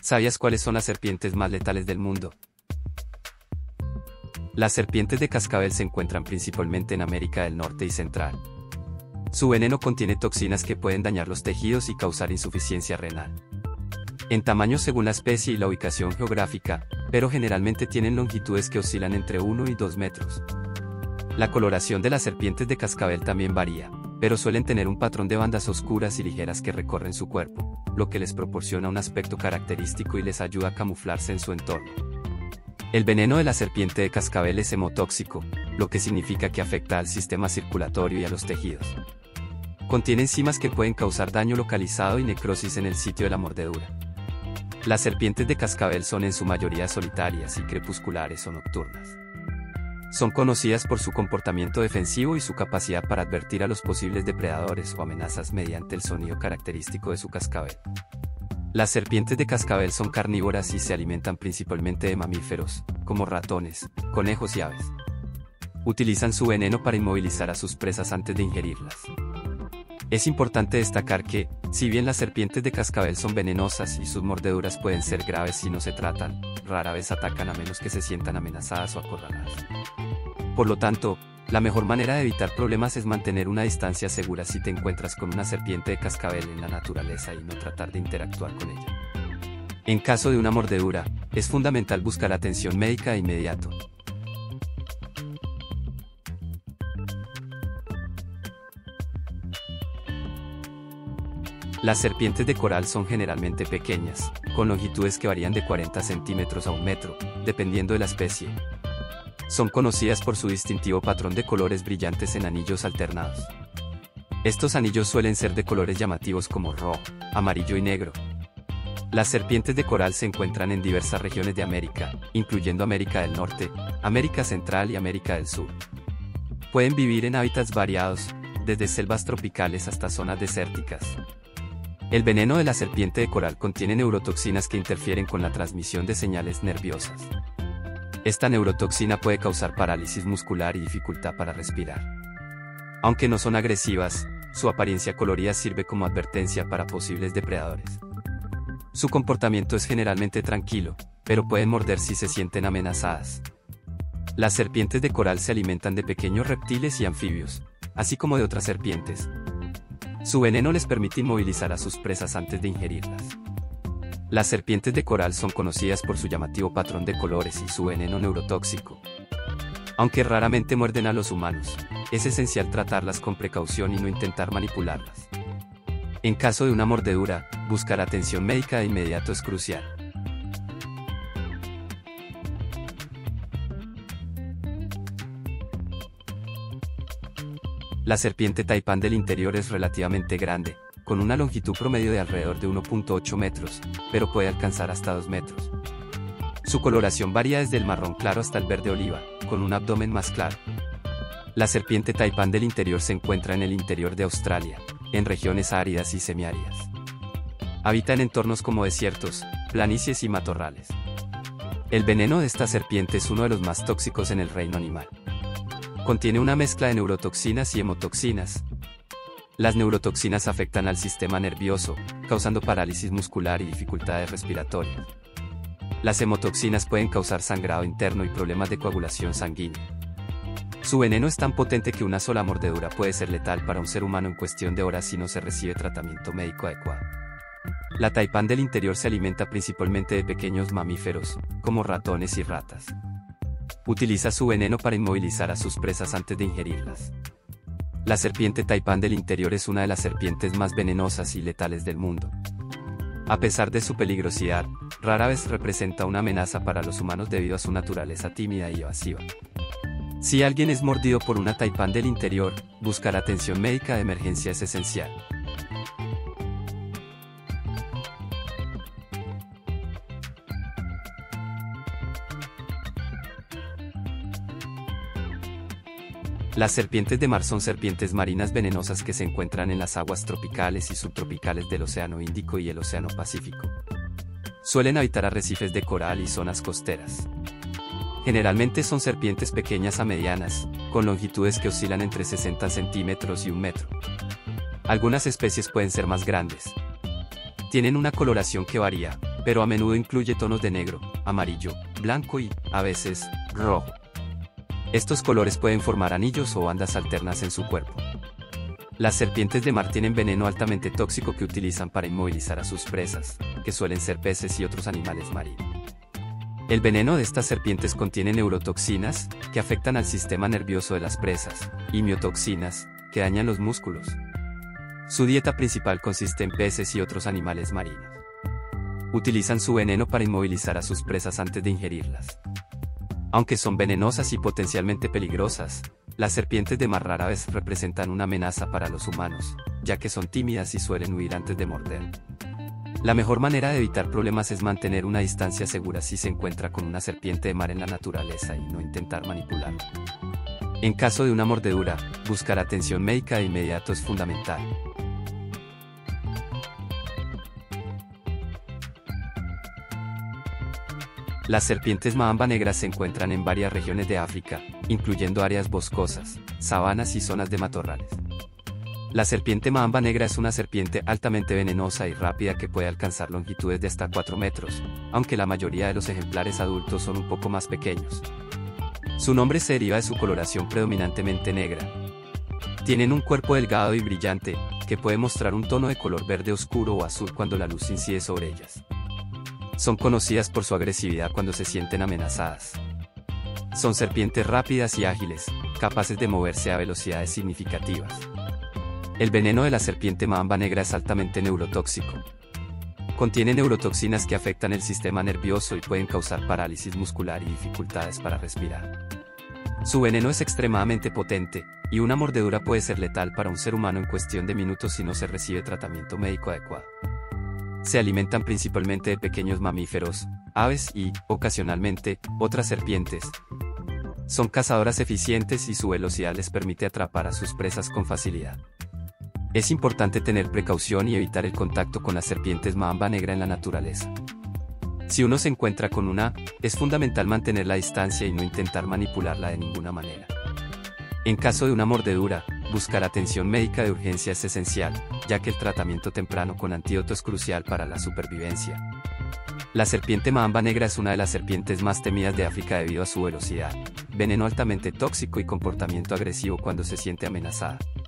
¿Sabías cuáles son las serpientes más letales del mundo? Las serpientes de cascabel se encuentran principalmente en América del Norte y Central. Su veneno contiene toxinas que pueden dañar los tejidos y causar insuficiencia renal. En tamaño según la especie y la ubicación geográfica, pero generalmente tienen longitudes que oscilan entre 1 y 2 metros. La coloración de las serpientes de cascabel también varía, pero suelen tener un patrón de bandas oscuras y ligeras que recorren su cuerpo, lo que les proporciona un aspecto característico y les ayuda a camuflarse en su entorno. El veneno de la serpiente de cascabel es hemotóxico, lo que significa que afecta al sistema circulatorio y a los tejidos. Contiene enzimas que pueden causar daño localizado y necrosis en el sitio de la mordedura. Las serpientes de cascabel son en su mayoría solitarias y crepusculares o nocturnas. Son conocidas por su comportamiento defensivo y su capacidad para advertir a los posibles depredadores o amenazas mediante el sonido característico de su cascabel. Las serpientes de cascabel son carnívoras y se alimentan principalmente de mamíferos, como ratones, conejos y aves. Utilizan su veneno para inmovilizar a sus presas antes de ingerirlas. Es importante destacar que, si bien las serpientes de cascabel son venenosas y sus mordeduras pueden ser graves si no se tratan, rara vez atacan a menos que se sientan amenazadas o acorraladas. Por lo tanto, la mejor manera de evitar problemas es mantener una distancia segura si te encuentras con una serpiente de cascabel en la naturaleza y no tratar de interactuar con ella. En caso de una mordedura, es fundamental buscar atención médica de inmediato. Las serpientes de coral son generalmente pequeñas, con longitudes que varían de 40 centímetros a 1 metro, dependiendo de la especie. Son conocidas por su distintivo patrón de colores brillantes en anillos alternados. Estos anillos suelen ser de colores llamativos como rojo, amarillo y negro. Las serpientes de coral se encuentran en diversas regiones de América, incluyendo América del Norte, América Central y América del Sur. Pueden vivir en hábitats variados, desde selvas tropicales hasta zonas desérticas. El veneno de la serpiente de coral contiene neurotoxinas que interfieren con la transmisión de señales nerviosas. Esta neurotoxina puede causar parálisis muscular y dificultad para respirar. Aunque no son agresivas, su apariencia colorida sirve como advertencia para posibles depredadores. Su comportamiento es generalmente tranquilo, pero pueden morder si se sienten amenazadas. Las serpientes de coral se alimentan de pequeños reptiles y anfibios, así como de otras serpientes. Su veneno les permite inmovilizar a sus presas antes de ingerirlas. Las serpientes de coral son conocidas por su llamativo patrón de colores y su veneno neurotóxico. Aunque raramente muerden a los humanos, es esencial tratarlas con precaución y no intentar manipularlas. En caso de una mordedura, buscar atención médica de inmediato es crucial. La serpiente taipán del interior es relativamente grande, con una longitud promedio de alrededor de 1.8 metros, pero puede alcanzar hasta 2 metros. Su coloración varía desde el marrón claro hasta el verde oliva, con un abdomen más claro. La serpiente taipán del interior se encuentra en el interior de Australia, en regiones áridas y semiáridas. Habita en entornos como desiertos, planicies y matorrales. El veneno de esta serpiente es uno de los más tóxicos en el reino animal. Contiene una mezcla de neurotoxinas y hemotoxinas. Las neurotoxinas afectan al sistema nervioso, causando parálisis muscular y dificultades respiratorias. Las hemotoxinas pueden causar sangrado interno y problemas de coagulación sanguínea. Su veneno es tan potente que una sola mordedura puede ser letal para un ser humano en cuestión de horas si no se recibe tratamiento médico adecuado. La taipán del interior se alimenta principalmente de pequeños mamíferos, como ratones y ratas. Utiliza su veneno para inmovilizar a sus presas antes de ingerirlas. La serpiente taipán del interior es una de las serpientes más venenosas y letales del mundo. A pesar de su peligrosidad, rara vez representa una amenaza para los humanos debido a su naturaleza tímida y evasiva. Si alguien es mordido por una taipán del interior, buscar atención médica de emergencia es esencial. Las serpientes de mar son serpientes marinas venenosas que se encuentran en las aguas tropicales y subtropicales del Océano Índico y el Océano Pacífico. Suelen habitar arrecifes de coral y zonas costeras. Generalmente son serpientes pequeñas a medianas, con longitudes que oscilan entre 60 centímetros y 1 metro. Algunas especies pueden ser más grandes. Tienen una coloración que varía, pero a menudo incluye tonos de negro, amarillo, blanco y, a veces, rojo. Estos colores pueden formar anillos o bandas alternas en su cuerpo. Las serpientes de mar tienen veneno altamente tóxico que utilizan para inmovilizar a sus presas, que suelen ser peces y otros animales marinos. El veneno de estas serpientes contiene neurotoxinas, que afectan al sistema nervioso de las presas, y miotoxinas, que dañan los músculos. Su dieta principal consiste en peces y otros animales marinos. Utilizan su veneno para inmovilizar a sus presas antes de ingerirlas. Aunque son venenosas y potencialmente peligrosas, las serpientes de mar rara vez representan una amenaza para los humanos, ya que son tímidas y suelen huir antes de morder. La mejor manera de evitar problemas es mantener una distancia segura si se encuentra con una serpiente de mar en la naturaleza y no intentar manipularla. En caso de una mordedura, buscar atención médica de inmediato es fundamental. Las serpientes mamba negras se encuentran en varias regiones de África, incluyendo áreas boscosas, sabanas y zonas de matorrales. La serpiente mamba negra es una serpiente altamente venenosa y rápida que puede alcanzar longitudes de hasta 4 metros, aunque la mayoría de los ejemplares adultos son un poco más pequeños. Su nombre se deriva de su coloración predominantemente negra. Tienen un cuerpo delgado y brillante, que puede mostrar un tono de color verde oscuro o azul cuando la luz incide sobre ellas. Son conocidas por su agresividad cuando se sienten amenazadas. Son serpientes rápidas y ágiles, capaces de moverse a velocidades significativas. El veneno de la serpiente mamba negra es altamente neurotóxico. Contiene neurotoxinas que afectan el sistema nervioso y pueden causar parálisis muscular y dificultades para respirar. Su veneno es extremadamente potente, y una mordedura puede ser letal para un ser humano en cuestión de minutos si no se recibe tratamiento médico adecuado. Se alimentan principalmente de pequeños mamíferos, aves y, ocasionalmente, otras serpientes. Son cazadoras eficientes y su velocidad les permite atrapar a sus presas con facilidad. Es importante tener precaución y evitar el contacto con las serpientes mamba negra en la naturaleza. Si uno se encuentra con una, es fundamental mantener la distancia y no intentar manipularla de ninguna manera. En caso de una mordedura, buscar atención médica de urgencia es esencial, ya que el tratamiento temprano con antídoto es crucial para la supervivencia. La serpiente mamba negra es una de las serpientes más temidas de África debido a su velocidad, veneno altamente tóxico y comportamiento agresivo cuando se siente amenazada.